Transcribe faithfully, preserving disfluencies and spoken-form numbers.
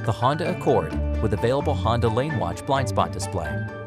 the Honda Accord with available Honda Lane Watch blind spot display.